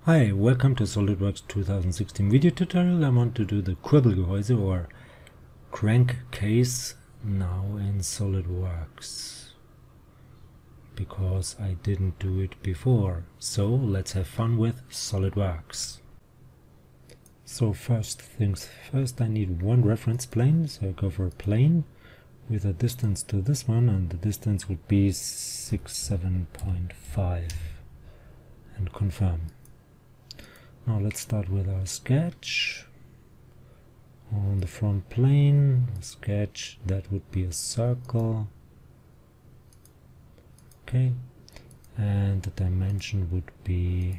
Hi, welcome to SolidWorks 2016 video tutorial. I want to do the Kurbelgehäuse or crankcase now in SolidWorks because I didn't do it before. So let's have fun with SolidWorks. So first things first, I need one reference plane, so I go for a plane with a distance to this one, and the distance would be 67.5 and confirm. Now let's start with our sketch. On the front plane, sketch, that would be a circle. Okay, and the dimension would be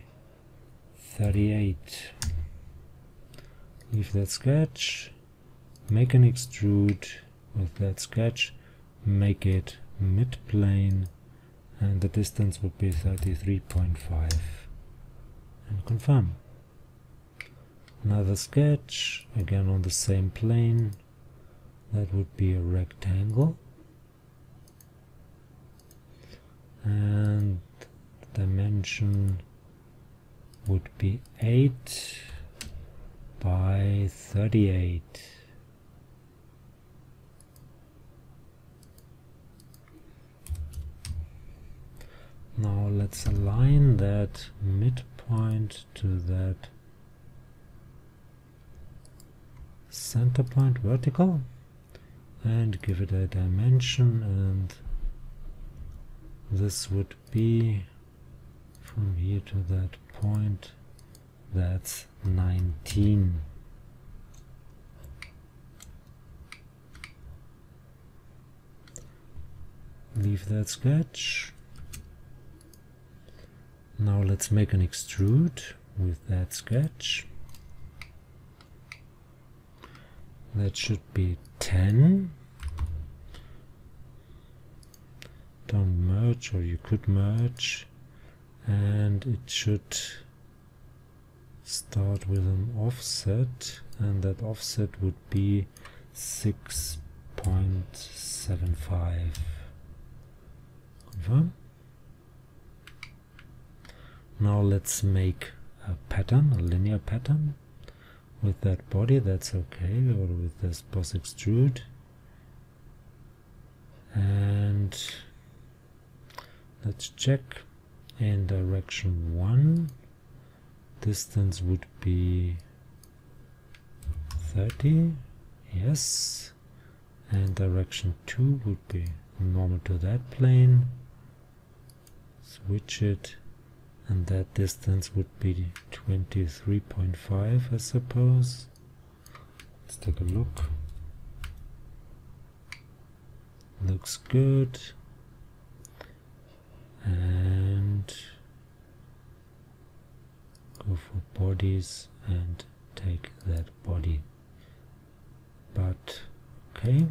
38. Leave that sketch, make an extrude with that sketch, make it mid-plane, and the distance would be 33.5 and confirm. Another sketch, again on the same plane, that would be a rectangle, and the dimension would be 8 by 38. Now let's align that midpoint to that center point vertical and give it a dimension, and this would be from here to that point, that's 19. Leave that sketch. Now let's make an extrude with that sketch. That should be 10. Don't merge, or you could merge, and it should start with an offset, and that offset would be 6.75. Confirm. Now let's make a pattern, a linear pattern with that body, that's okay, or with this boss extrude. And let's check in direction 1. Distance would be 30, yes, and direction 2 would be normal to that plane. Switch it, and that distance would be 23.5, I suppose. Let's take a look. Looks good. And go for bodies and take that body. But okay.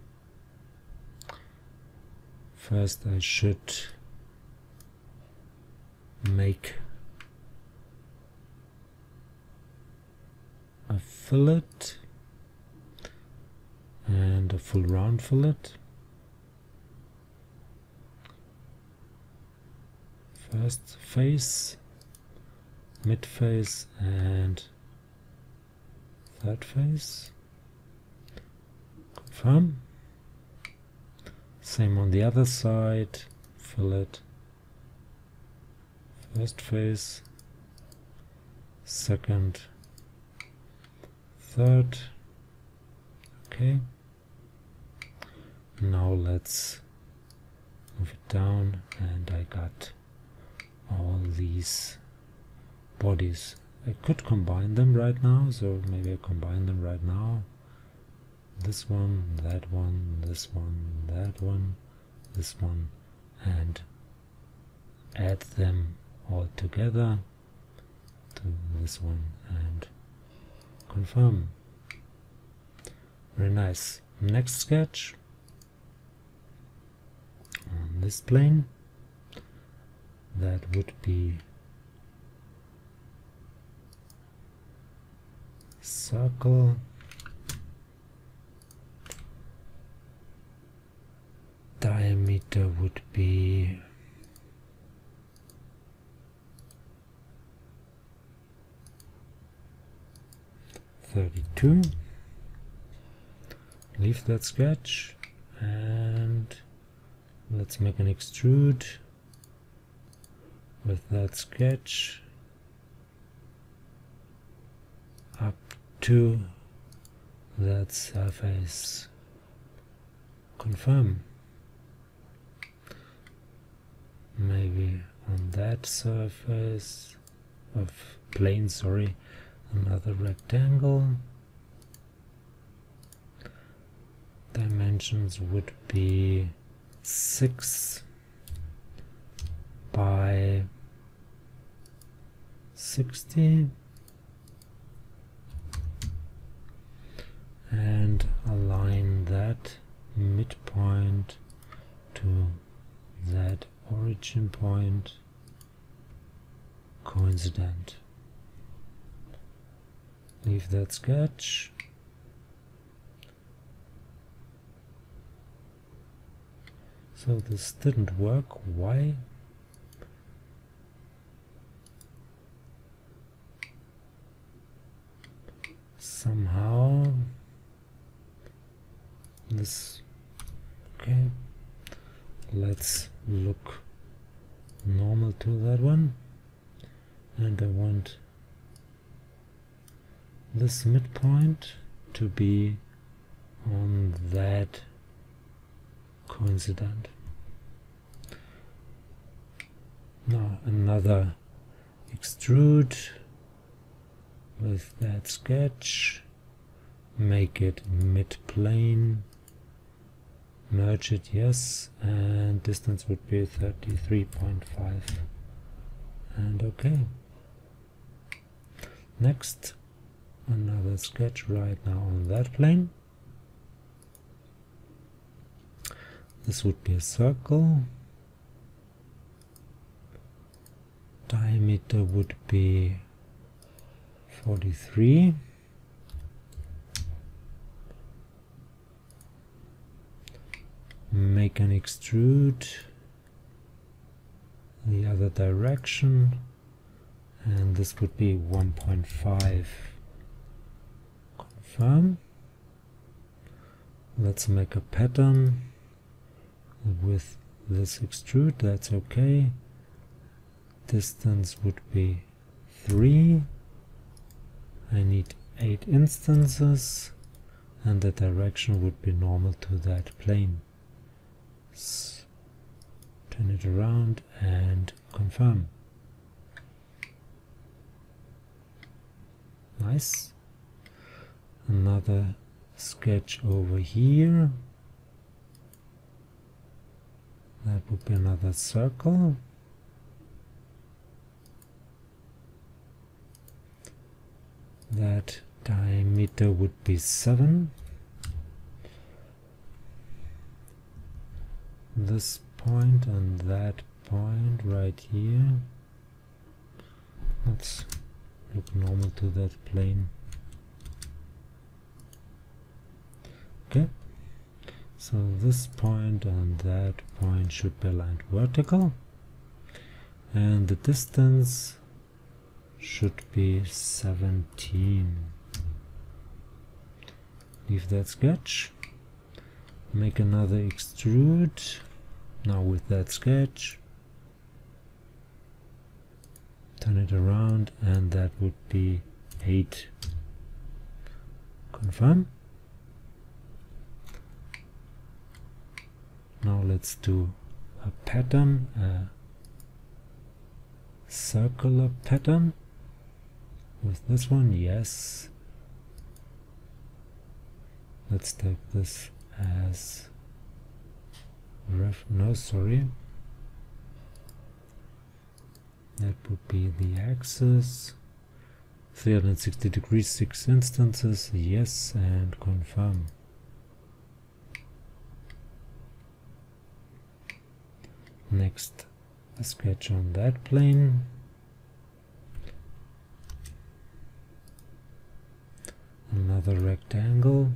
First I should make a fillet and a full round fillet. First face, mid face, and third face. Confirm. Same on the other side, fillet, first face, second, third. Okay. Now let's move it down, and I got all these bodies. I could combine them right now, so maybe I combine them right now. This one, that one, this one, that one, this one, and add them all together to this one and confirm. Very nice. Next sketch on this plane, that would be circle, diameter would be 32. Leave that sketch and let's make an extrude with that sketch up to that surface. Confirm. Maybe on that surface of plane, sorry, another rectangle. Dimensions would be 6 by 60 and align that midpoint to that origin point coincident. Leave that sketch. So this didn't work. Why? Somehow this, okay, let's look normal to that one, and I want this midpoint to be on that coincident. Now another extrude with that sketch, make it mid-plane, merge it, yes, and distance would be 33.5, and okay. Next, another sketch right now on that plane. This would be a circle. Diameter would be 43. Make an extrude the other direction, and this would be 1.5. Confirm. Let's make a pattern with this extrude, that's okay. Distance would be 3. I need 8 instances, and the direction would be normal to that plane. Turn it around and confirm. Nice. Another sketch over here. That would be another circle. That diameter would be 7. This point and that point right here. Let's look normal to that plane. Okay. So this point and that point should be aligned vertical, and the distance should be 17. Leave that sketch. Make another extrude. Now with that sketch, turn it around, and that would be 8. Confirm. Now let's do a pattern, a circular pattern with this one, yes. Let's take this as no, sorry. That would be the axis. 360 degrees, 6 instances, yes, and confirm. Next, a sketch on that plane. Another rectangle.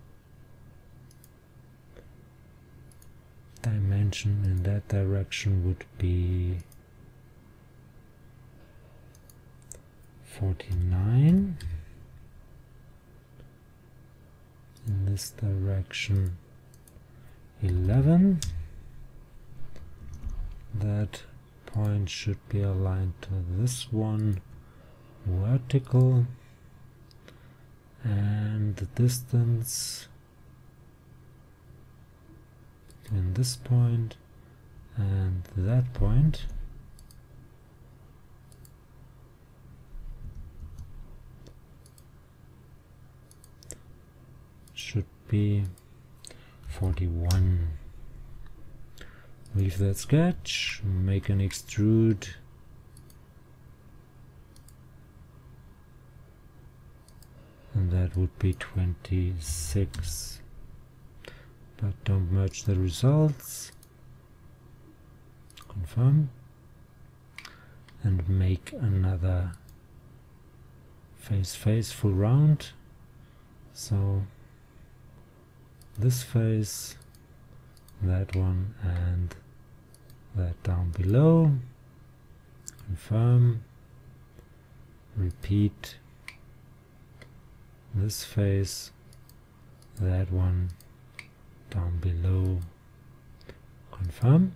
Dimension in that direction would be 49. this direction 11. That point should be aligned to this one vertical, and the distance between this point and that point should be 41. Leave that sketch, make an extrude, and that would be 26. But don't merge the results. Confirm, and make another face full round. So this face, that one, and that down below. Confirm, repeat this face, that one, down below. Confirm.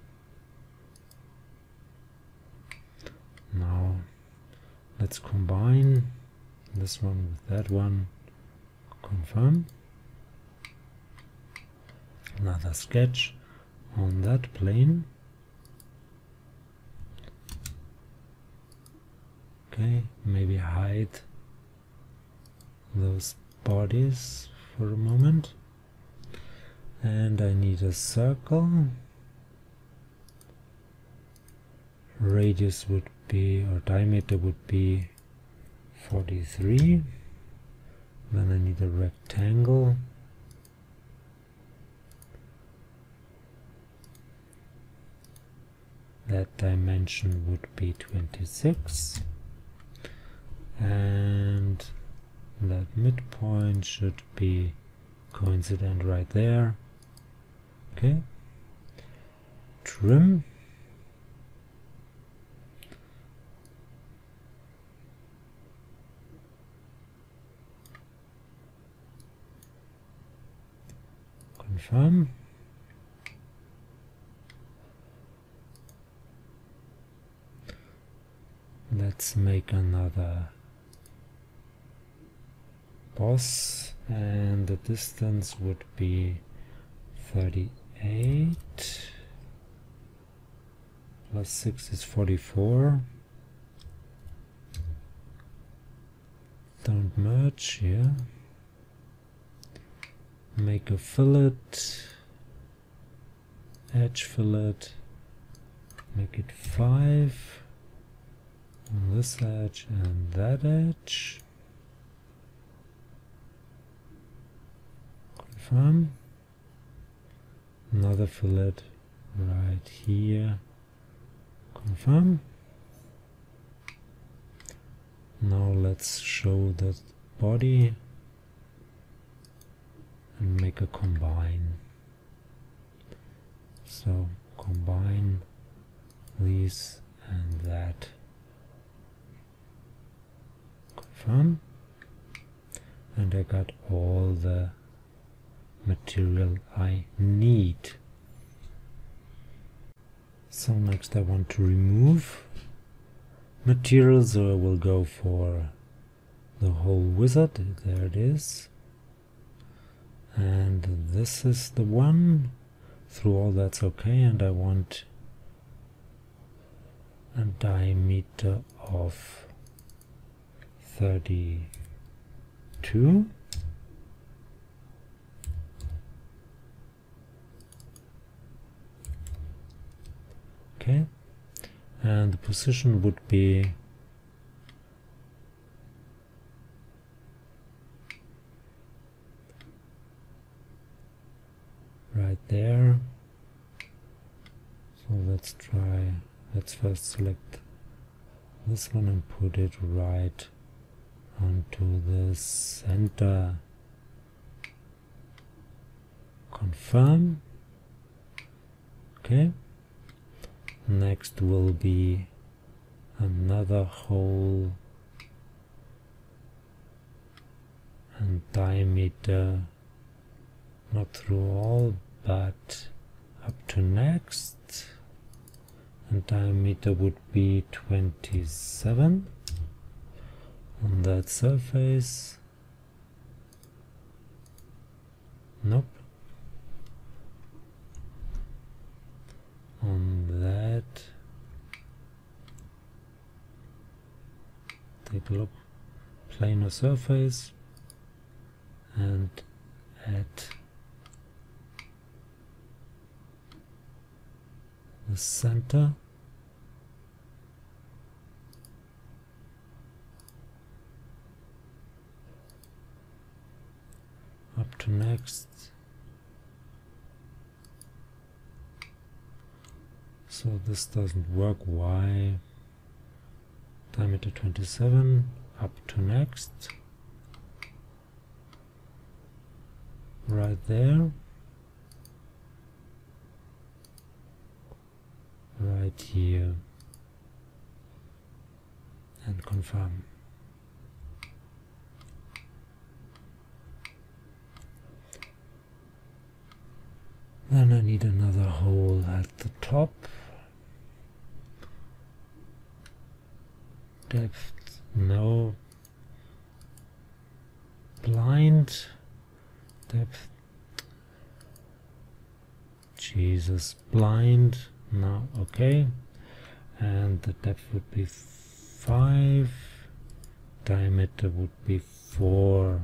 Now let's combine this one with that one. Confirm. Another sketch on that plane. Okay, maybe hide those bodies for a moment. And I need a circle. Radius would be, or diameter would be 43. Then I need a rectangle. That dimension would be 26. And that midpoint should be coincident right there. Okay. Trim. Confirm. Let's make another boss, and the distance would be 38 plus 6 is 44. Don't merge here. Make a fillet, edge fillet, make it 5 on this edge and that edge. Confirm. Another fillet right here. Confirm. Now let's show the body and make a combine. So combine these and that. Confirm. And I got all the material I need. So next I want to remove materials, so I will go for the whole wizard. There it is. And this is the one. Through all that's okay, and I want a diameter of 32. Okay, and the position would be right there. So let's first select this one and put it right onto the center. Confirm. Okay. Next will be another hole and diameter not through all, but up to next, and diameter would be 27 on that surface. Nope. On that, take a look, planar surface, and add the center. Up to next. So this doesn't work. Why? Diameter 27, up to next. Right there. Right here. And confirm. Then I need another hole at the top. Depth, no. Blind. Depth. Jesus, blind. No, okay. And the depth would be 5. Diameter would be 4.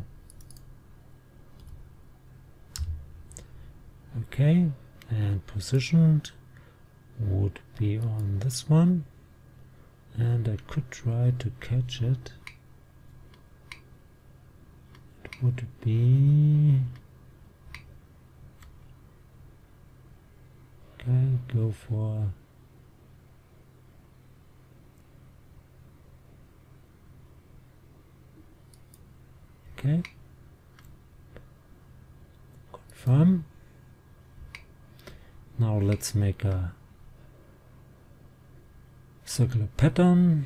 Okay, and positioned would be on this one, and I could try to catch it. It would be, okay, go for okay, confirm. Now let's make a circular pattern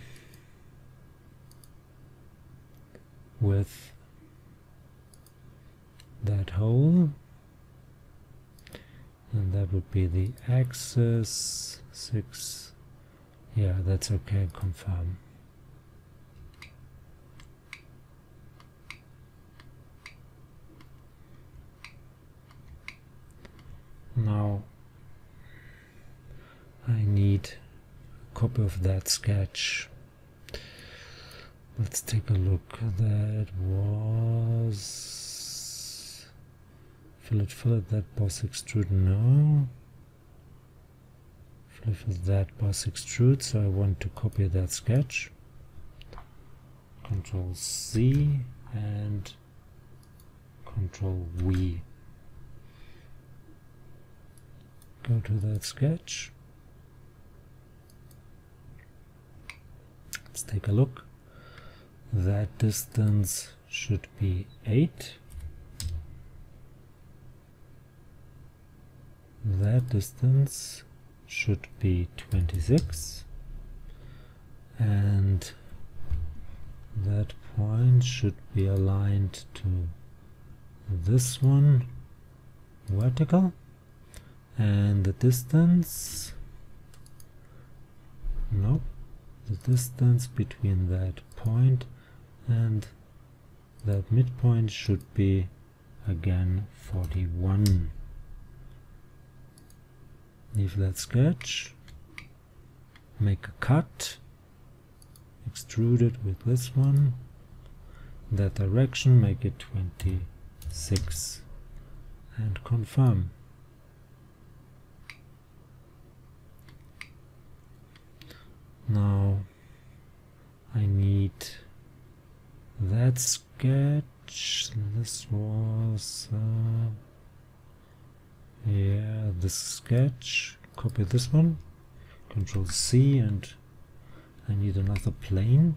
with that hole, and that would be the axis 6. Yeah, that's okay, confirm. Now I need a copy of that sketch. Let's take a look. That was fillet, that boss extrude, no. Fillet, that boss extrude, so I want to copy that sketch. Control C and Control V. Go to that sketch. Let's take a look. That distance should be 8. That distance should be 26. And that point should be aligned to this one vertical. And the distance, no, the distance between that point and that midpoint should be again 41. Leave that sketch, make a cut, extrude it with this one, that direction, make it 26, and confirm. Now I need that sketch. This was yeah, this sketch. Copy this one, Control C, and I need another plane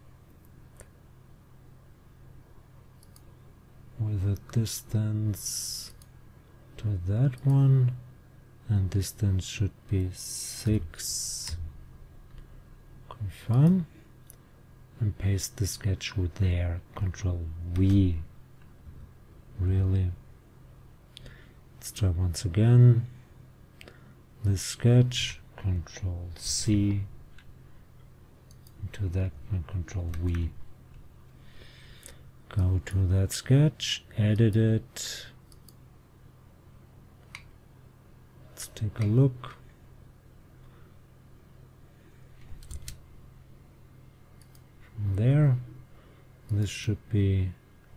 with a distance to that one, and distance should be 6. Confirm, and paste the sketch there. Control V. Really? Let's try once again. This sketch, Control C, into that, and Control V. Go to that sketch, edit it. Let's take a look. From there, this should be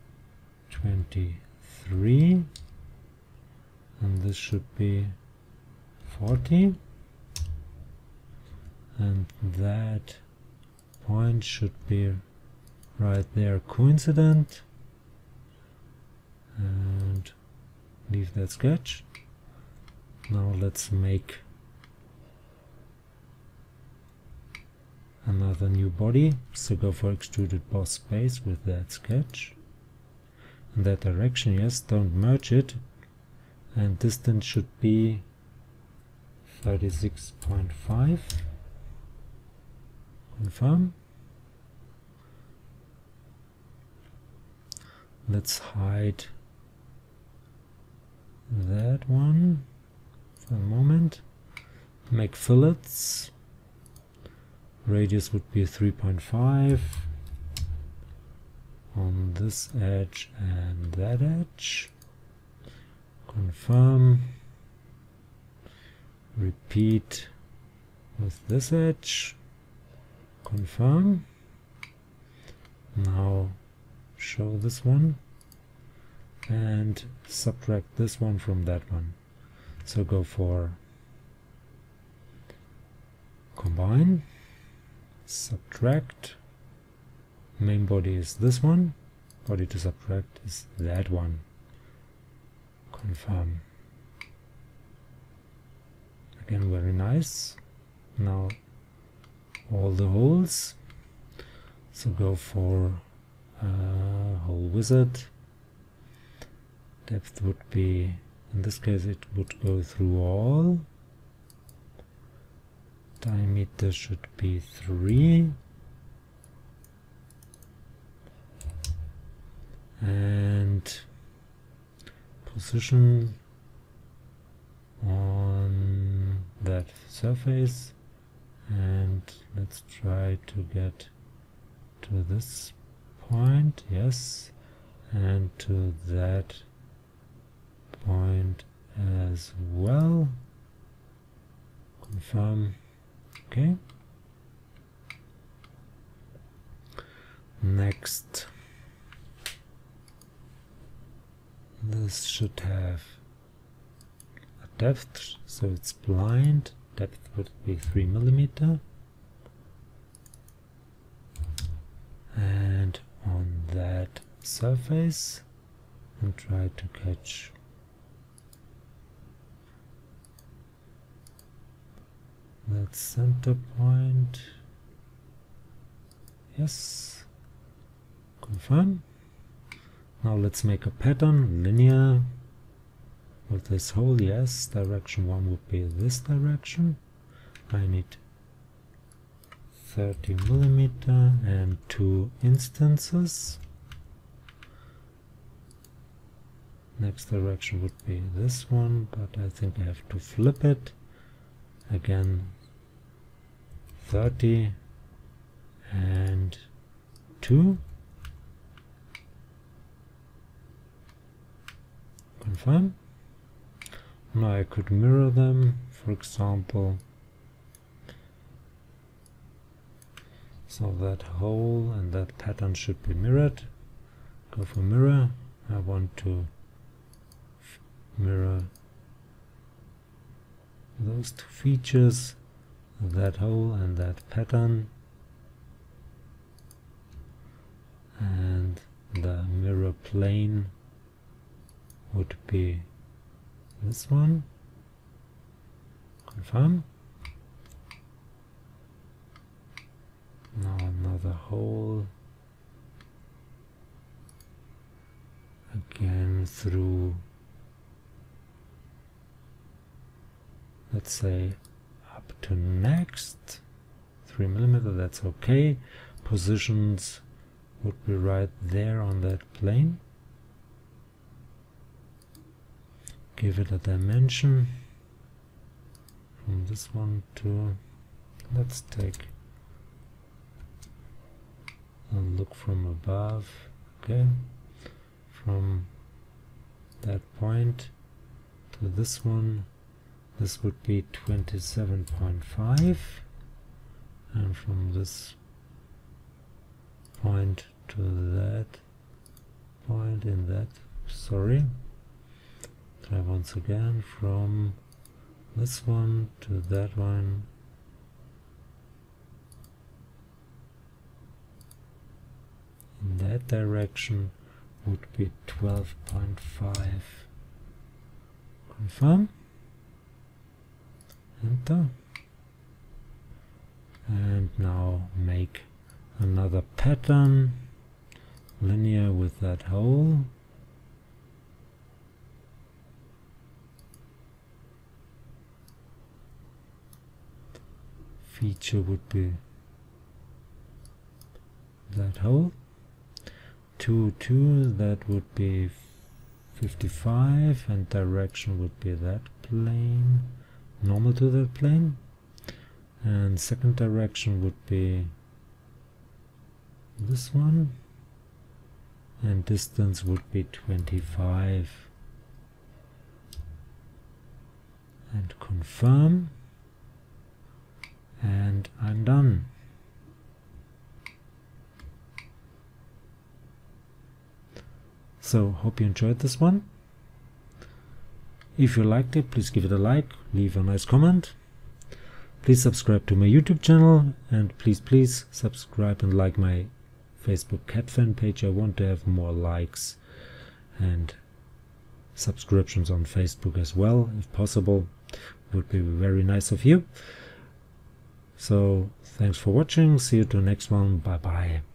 23, and this should be 40, and that point should be right there coincident, and leave that sketch. Now let's make another new body, so go for extruded boss space with that sketch in that direction. Yes, don't merge it, and distance should be 36.5. Confirm. Let's hide that one for a moment. Make fillets. Radius would be 3.5 on this edge and that edge. Confirm. Repeat with this edge. Confirm. Now show this one and subtract this one from that one. So go for combine, subtract. Main body is this one, body to subtract is that one. Confirm. Again, very nice. Now all the holes, so go for hole wizard. Depth would be, in this case it would go through all. Diameter should be 3, and position on that surface, and let's try to get to this point, yes, and to that point as well. Confirm. Okay. Next, this should have a depth, so it's blind. Depth would be 3 mm, and on that surface, and try to catch that center point. Yes. Confirm. Now let's make a pattern, linear, with this hole. Yes, direction 1 would be this direction. I need 30 mm and 2 instances. Next direction would be this one, but I think I have to flip it. Again, 30 and 2. Confirm. Now I could mirror them, for example, so that hole and that pattern should be mirrored. Go for mirror. I want to mirror those two features, that hole and that pattern, and the mirror plane would be this one. Confirm. Now another hole, again through, let's say up to next 3 mm, that's okay. Positions would be right there on that plane. give it a dimension from this one to, let's take a look from above. Okay, from that point to this one, this would be 27.5, and from this point to that point in that, sorry, try once again, from this one to that one, in that direction would be 12.5. Confirm, enter, and now make another pattern linear with that hole. Feature would be that hole. 2, 2, that would be 55, and direction would be that plane, normal to that plane, and second direction would be this one, and distance would be 25, and confirm, and I'm done. So, hope you enjoyed this one. If you liked it, please give it a like, leave a nice comment. Please subscribe to my YouTube channel, and please subscribe and like my Facebook cat fan page. I want to have more likes and subscriptions on Facebook as well, if possible. Would be very nice of you. So, thanks for watching. See you to the next one. Bye bye.